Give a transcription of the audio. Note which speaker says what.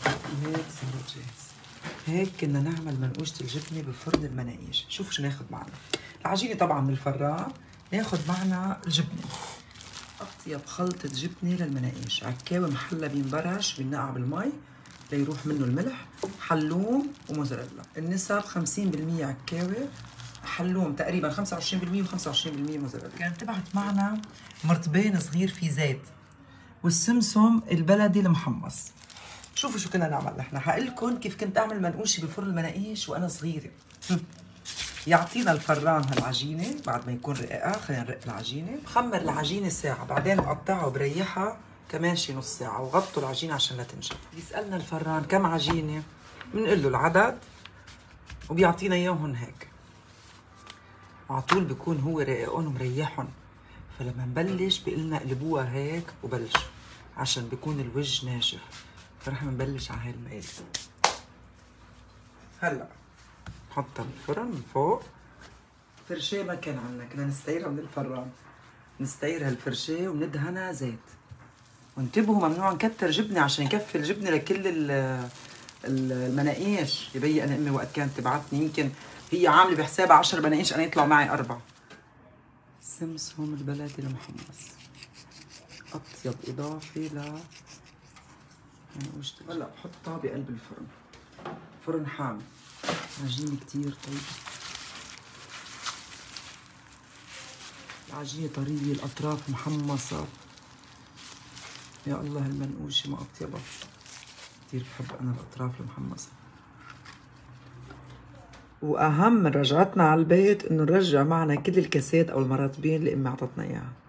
Speaker 1: هيك صارت جاهز. هيك كنا نعمل منقوشة الجبنة بفرن المناقيش. شوفوا شو ناخد معنا. العجينة طبعا من الفران، ناخد معنا الجبنة. أطيب خلطة جبنة للمناقيش، عكاوي محلى بينبرش بينقع بالمي ليروح منه الملح، حلوم وموزاريلا. النسب 50% عكاوي، حلوم تقريبا 25% و25% موزاريلا. كانت تبعت معنا مرطبين صغير في زيت، والسمسم البلدي المحمص. شوفوا شو كنا نعمل نحن. حقلكن كيف كنت اعمل منقوشه بفرن المناقيش وانا صغيره. يعطينا الفران هالعجينه بعد ما يكون رقيقه. خلينا نرق العجينه، بخمر العجينه ساعه، بعدين بقطعها وبريحها كمان شي نص ساعه، وغطوا العجينه عشان لا تنشف. بيسالنا الفران كم عجينه، بنقول له العدد وبيعطينا اياهم هيك. على طول بيكون هو رقيقهم ومريحهم، فلما نبلش بيقول لنا قلبوها هيك وبلشوا عشان بيكون الوجه ناشف. فرح نبلش على هاي المقادير. هلا نحطها بالفرن من فوق. فرشاه ما كان عنا، كنا نستعيرها من الفران. نستعير هالفرشاه وندهنها زيت. وانتبهوا ممنوع نكتر جبنه عشان يكفي الجبنه لكل المناقيش. يبين انا امي وقت كانت تبعتني يمكن هي عامله بحسابها 10 مناقيش، انا يطلعوا معي 4. سمسم البلدي المحمص اطيب اضافه ل منقوشة. هلا بحطها بقلب الفرن. فرن حامي، عجينة كتير طيبة. العجينة طرية، الأطراف محمصة. يا الله المنقوشة ما أطيبها. كتير بحب أنا الأطراف المحمصة. وأهم من رجعتنا على البيت إنه نرجع معنا كل الكاسات أو المراتبين اللي أمي عطتنا إياها.